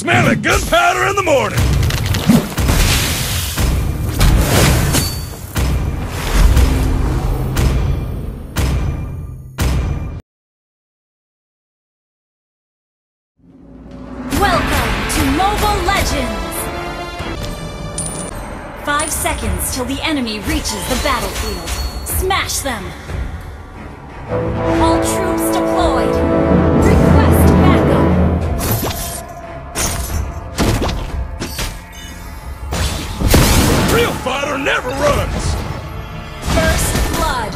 Smell it gunpowder in the morning! Welcome to Mobile Legends! 5 seconds till the enemy reaches the battlefield. Smash them! All troops deployed! Request backup! Real fighter never runs! First blood!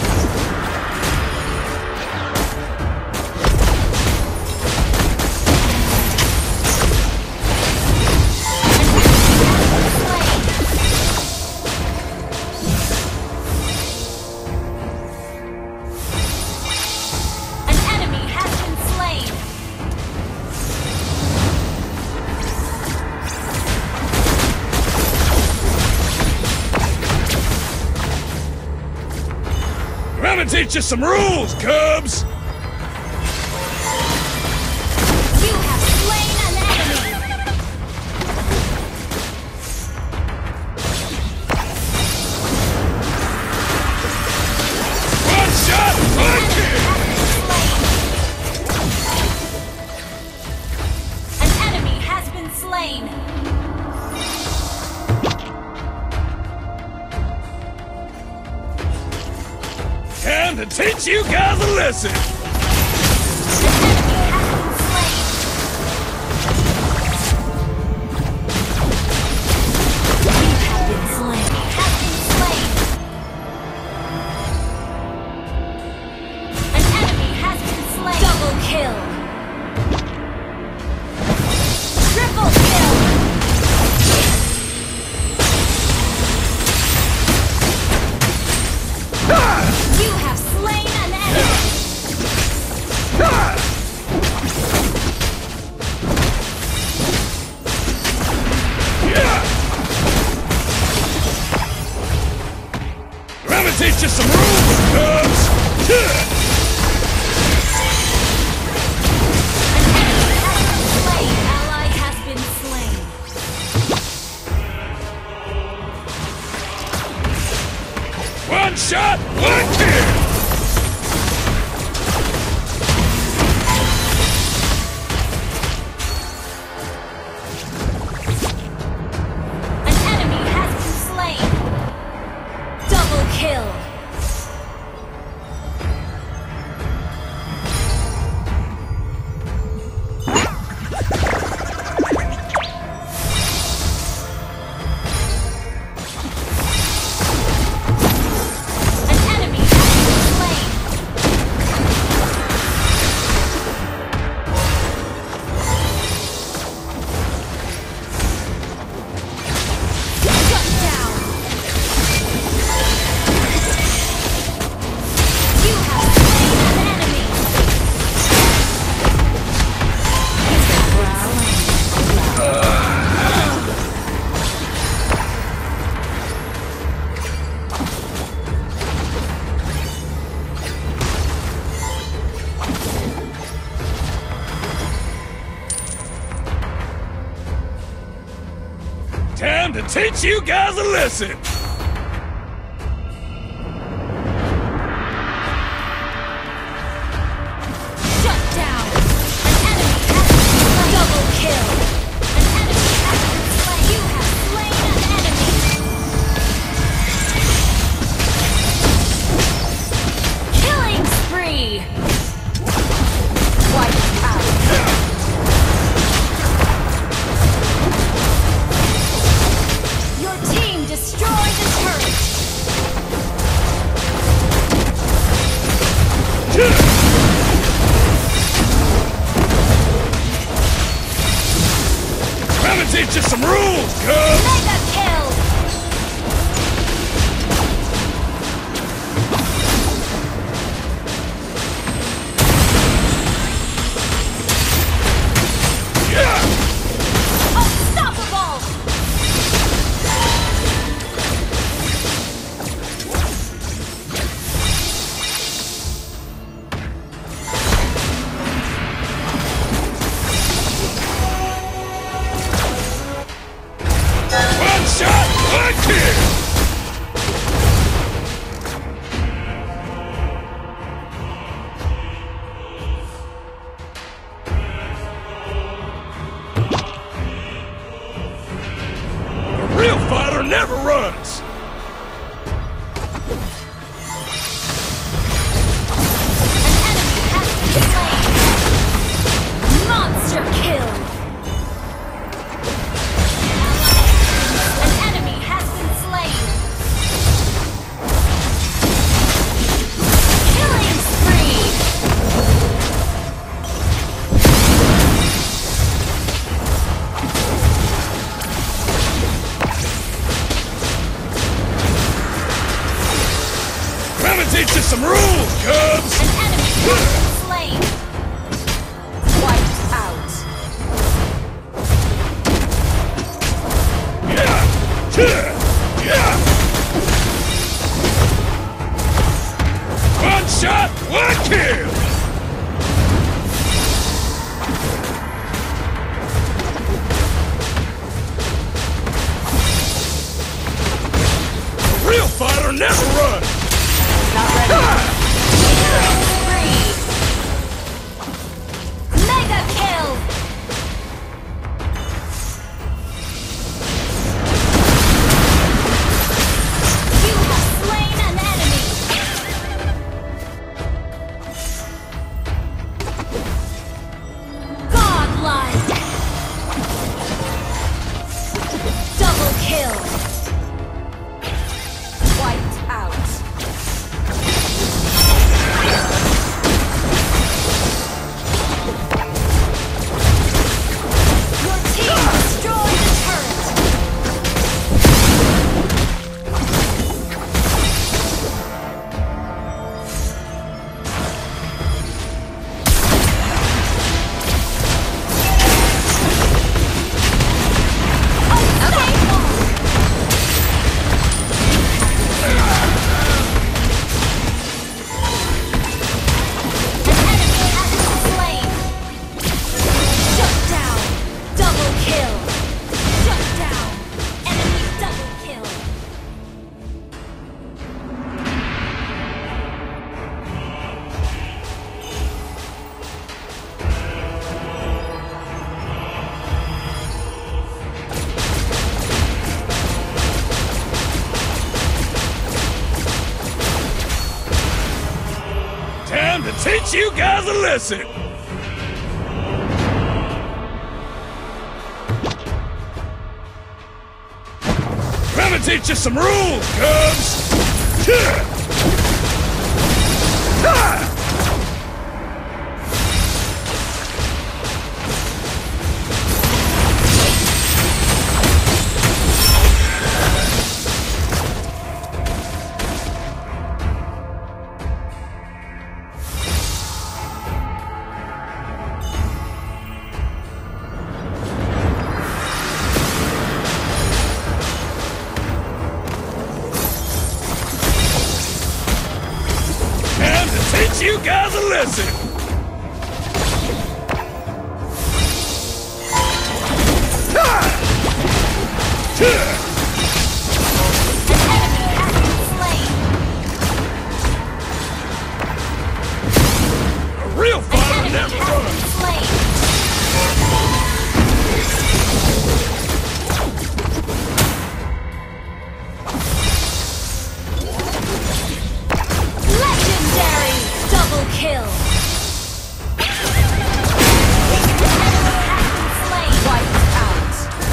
I'm gonna teach you some rules, Cubs! You have slain an enemy! One shot, one kill! An enemy has been slain! Time to teach you guys a lesson! Teach you some rules, Cubs! Ally has been slain. One shot, one kill! An enemy has been slain. Double kill. Time to teach you guys a lesson! Shut down! An enemy has been slain! Double kill! An enemy has been slain! You have slain an enemy! Killing spree! Wiped out! Your team destroyed the turret! I'm gonna teach you some rules, Cubs! Mega kill! Unstoppable! fighter never runs! Monster kill! An enemy has been slain! Killing spree! Come and teach you some rules, Cubs! An enemy has been slain! Wiped out! One shot, one kill! A real fighter never runs! Not ready. Spree. Mega kill! You have slain an enemy! Godlike! Double kill! Wiped out! Your team destroyed the turret! Time to teach you guys a lesson! Come and teach you some rules, Cubs! Teach you guys a lesson! A real fighter never runs! Legendary! Double kill! Wiped out!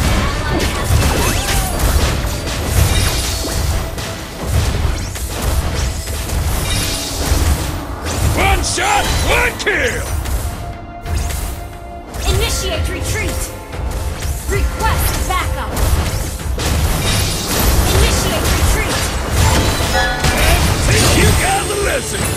One shot, one kill! Initiate retreat! Request backup! Initiate retreat! Teach you guys a lesson!